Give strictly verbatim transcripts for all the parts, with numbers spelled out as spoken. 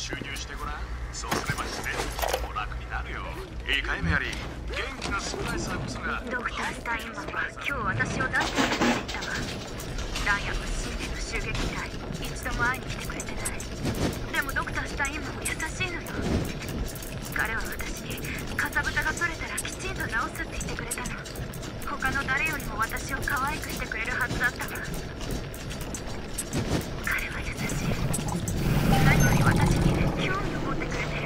注入してごらん。そうすれば自然にも楽になるよ。いいかいメアリー、元気なスプライサーこそが。 ドクター・スタインマンは今日私を出してくれていたわ。ライアンは新年の襲撃以来一度も会いに来てくれてない。でもドクター・スタインマンも優しいのよ。彼は私にかさぶたが取れたらきちんと治すって言ってくれたの。他の誰よりも私を可愛くしてくれるはずだったわ。彼は優しい。何より私に興味を持ってくれてる。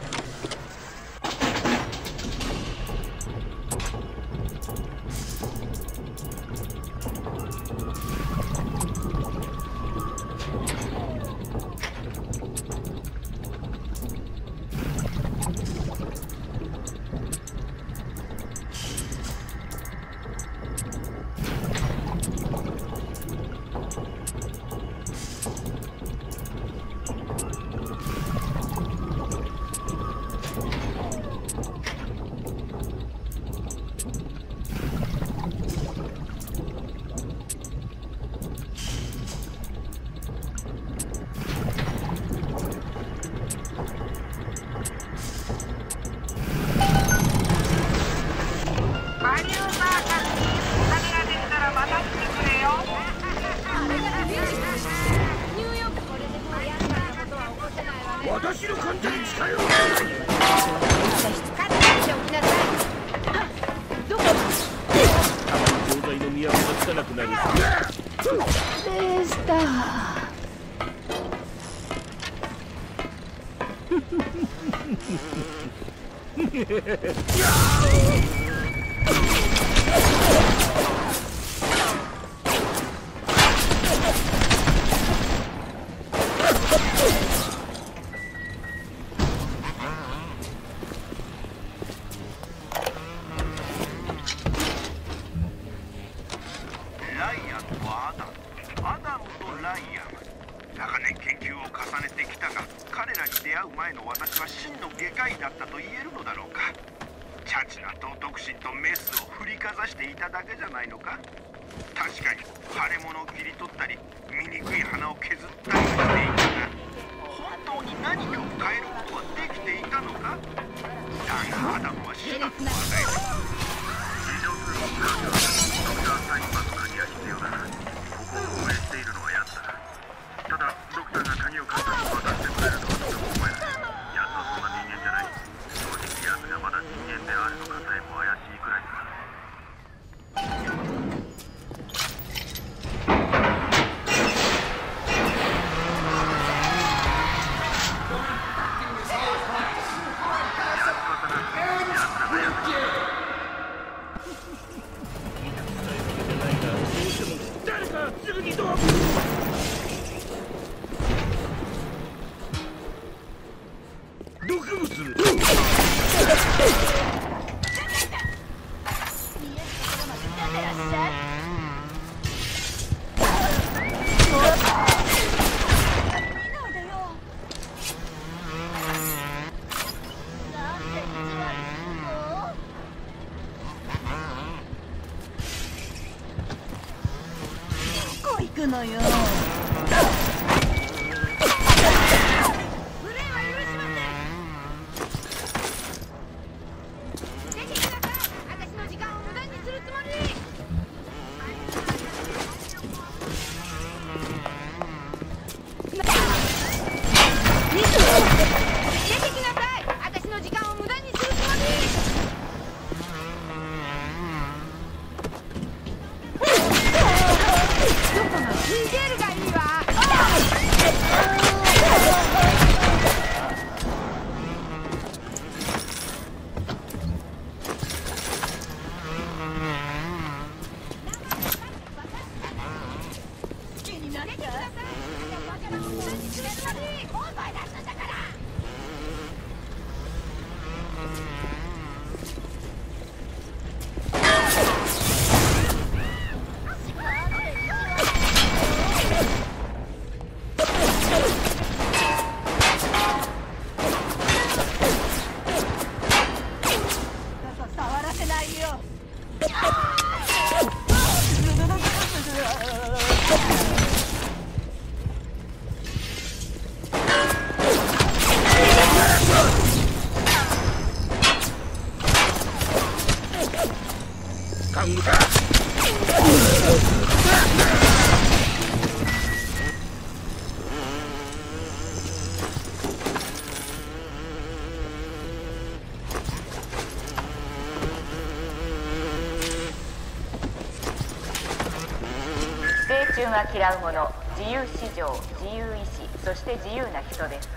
私の患者に近寄るな。 どこ？たまに錠剤の都がつかなくなる。 でした長年研究を重ねてきたが、彼らに出会う前の私は真の外科医だったと言えるのだろうか。チャチな道徳心とメスを振りかざしていただけじゃないのか。確かに腫れ物を切り取ったり醜い鼻を削ったりしていたが、本当に何かを変えることはできていたのか。だがアダムは死なくはない。 異常通報がドクター・スタインマンの鍵が必要だ。ここを運営しているのはヤンだ。ただドクターが鍵を簡単に渡してくれるとはとても思えない。ヤンはそんな人間じゃない。正直ヤンがまだ人間であるのかさえも怪しいくらいだ。 行くのよ。 春は嫌う者、自由市場、自由意志、そして自由な人です。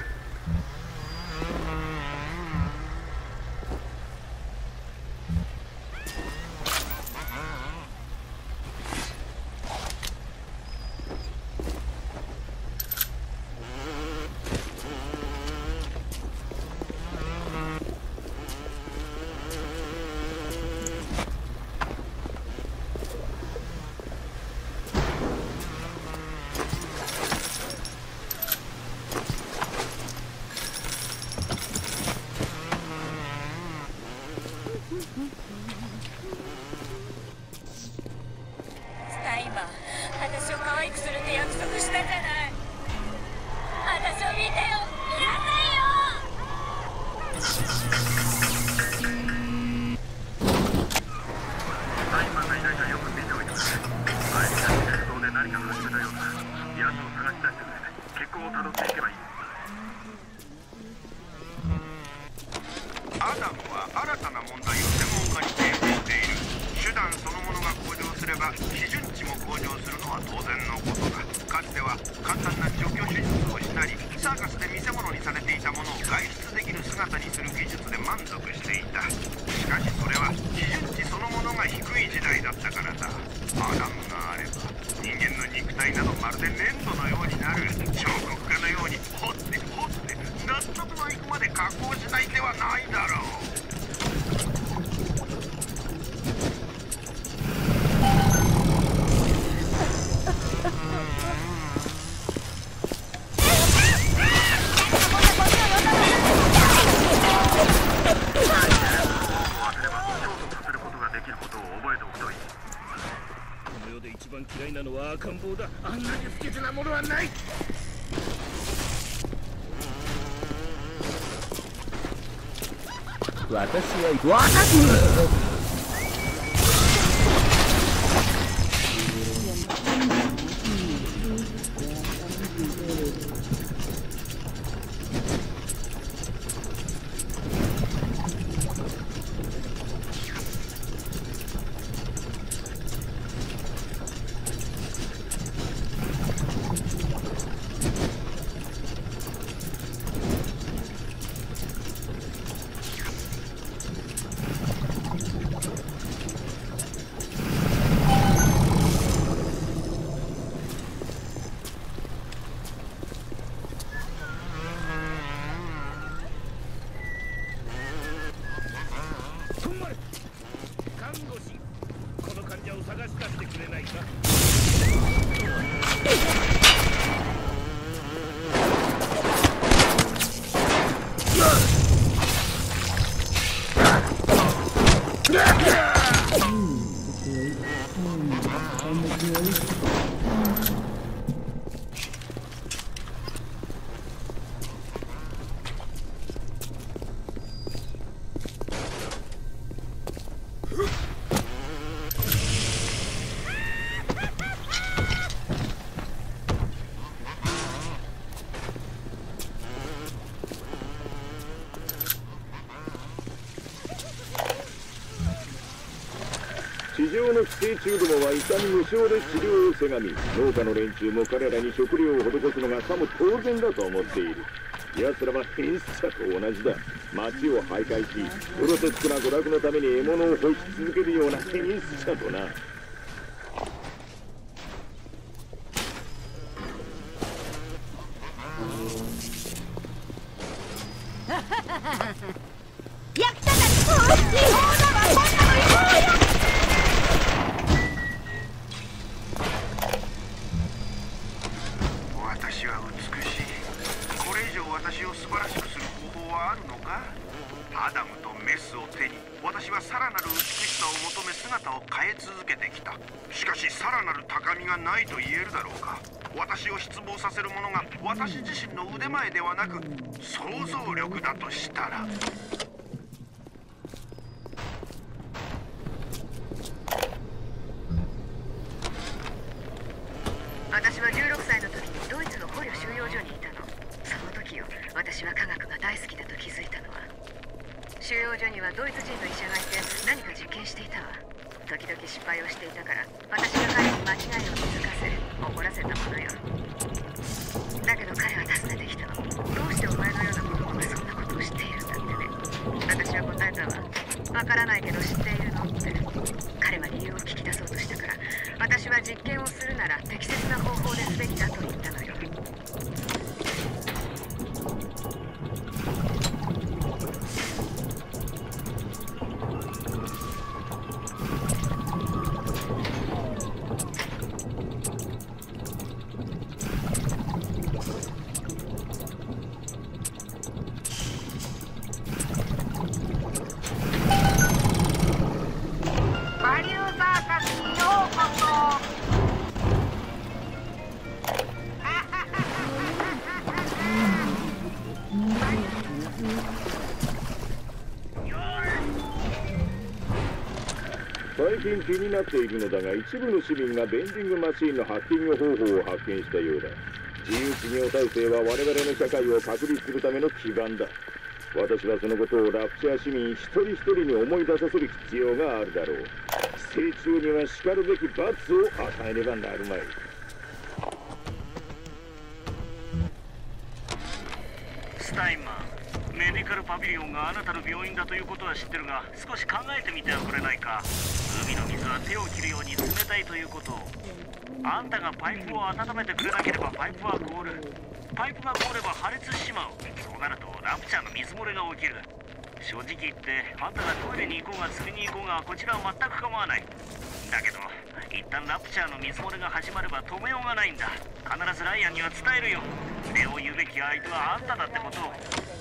赤ん坊だ。あんなに不潔なものはない。 私は私地上の寄生虫どもは医者に無償で治療をせがみ、農家の連中も彼らに食料を施すのがさも当然だと思っている。奴らは変質者と同じだ。町を徘徊し、グロテスクな娯楽のために獲物を欲し続けるような変質者とな。 私を失望させるものが私自身の腕前ではなく想像力だとしたら。 私はじゅうろくさいの時にドイツの捕虜収容所にいたの。その時よ、私は科学が大好きだと気づいたのは。収容所にはドイツ人の医者がいて何か実験していたわ。 時々失敗をしていたから、私が彼に間違いを気づかせ怒らせたものよ。だけど彼は尋ねてきたの。どうしてお前のような子供がそんなことを知っているんだってね。私は答えたわ。わからないけど知っているのって。彼は理由を聞き出そうとしたから、私は実験をするなら適切な方法ですべきだと言ったのよ。 最近気になっているのだが、一部の市民がベンディングマシーンのハッキング方法を発見したようだ。自由企業体制は我々の社会を確立するための基盤だ。私はそのことをラプチャー市民一人一人に思い出させる必要があるだろう。寄生虫にはしかるべき罰を与えねばなるまい。 スタインマン、メディカルパビリオンがあなたの病院だということは知ってるが、少し考えてみてはくれないか。海の水は手を切るように冷たいということを。あんたがパイプを温めてくれなければパイプは凍る。パイプが凍れば破裂しまう。そうなるとラプチャーの水漏れが起きる。正直言ってあんたがトイレに行こうが釣りに行こうがこちらは全く構わない。だけど一旦ラプチャーの水漏れが始まれば止めようがないんだ。必ずライアンには伝えるよ。礼を言うべき相手はあんただってことを。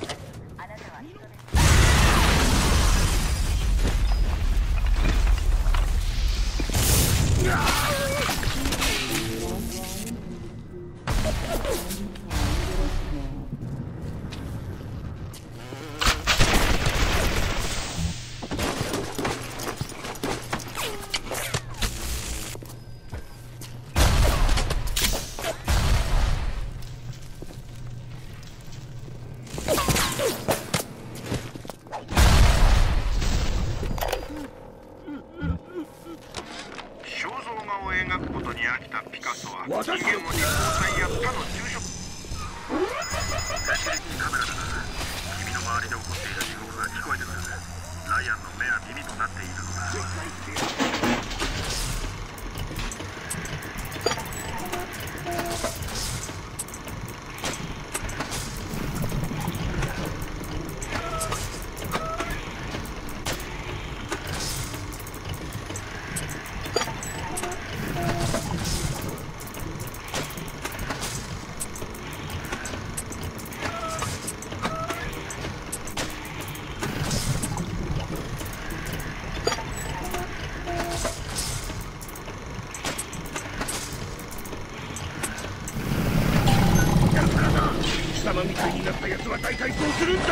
みたいになったやつは大体どうするんだ。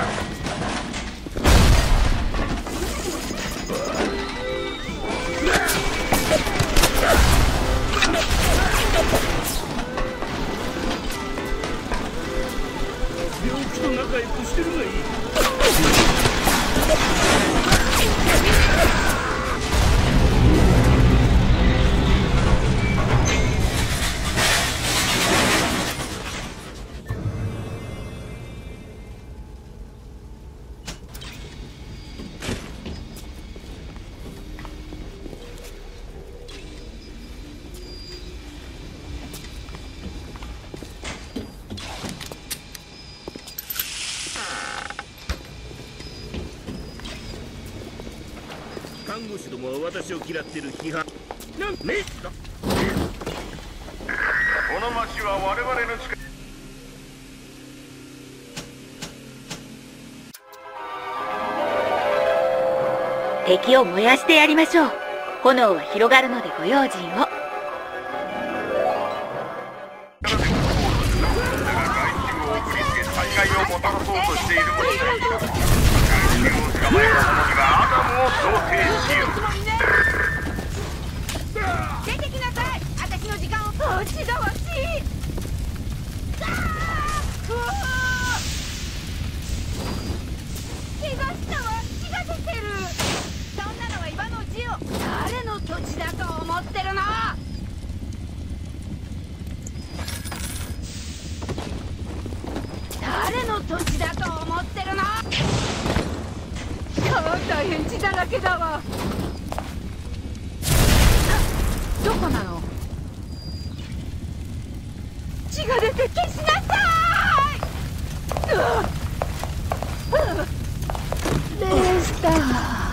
病気と仲良くしてるがいい。看護師どもは私を嫌ってる批判なんねえだ。この町は我々の力。 敵を燃やしてやりましょう。炎は広がるのでご用心を。 災害をもたらそうとしているものである。自分を捕まえた者にはアダムを想定しよう。 出てきなさい。私の時間を。あっちだわっち。うわ怪我したわ。血が出てる。そんなのは今のうちよ。誰の手？ 子だと思ってるの。大変血だらけだわ。どこなの？血が出て消しなさい。レースター。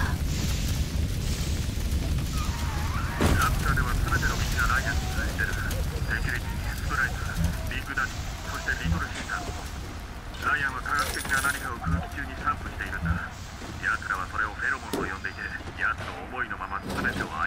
ライアンは科学的な何かを空気中に散布しているんだ。奴らはそれをフェロモンと呼んでいて、奴の思いのまま全てを操っている。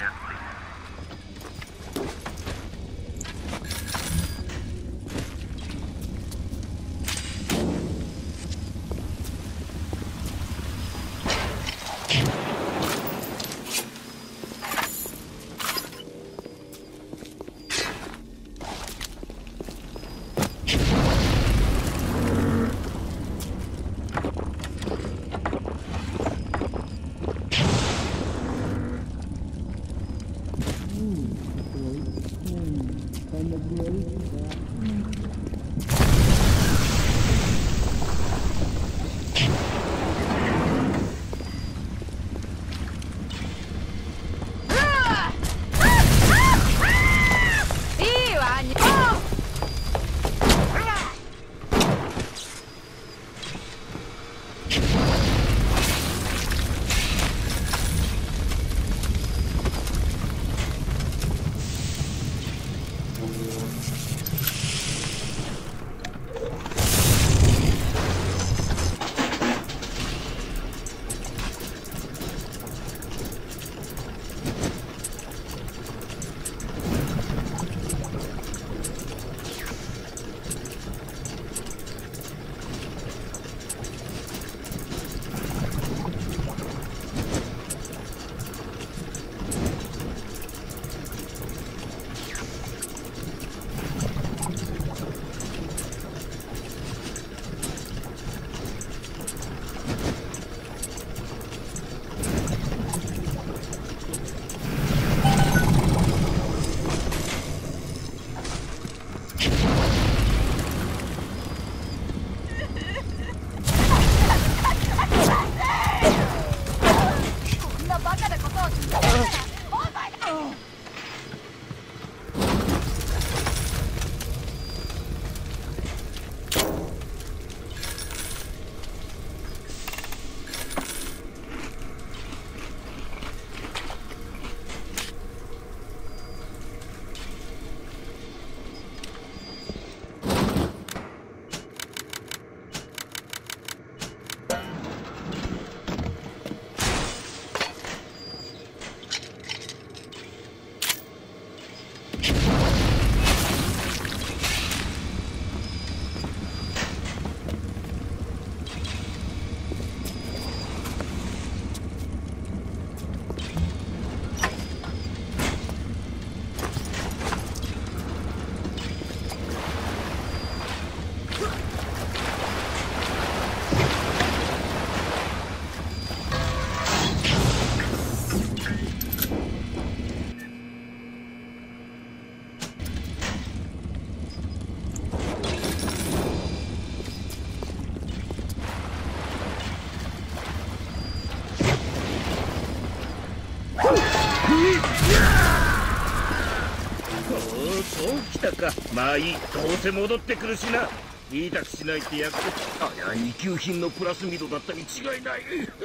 そうきたか。まあいい、どうせ戻ってくるしな。言いたくしないって約束。あれは二級品のプラスミドだったに違いない。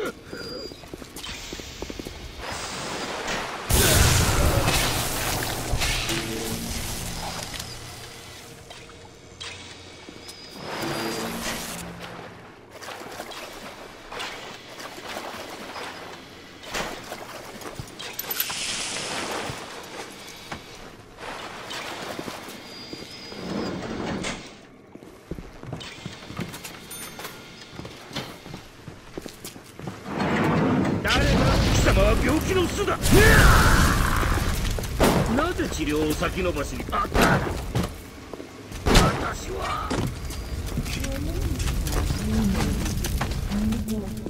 病気の巣だ。なぜ治療を先延ばしに。あった。私は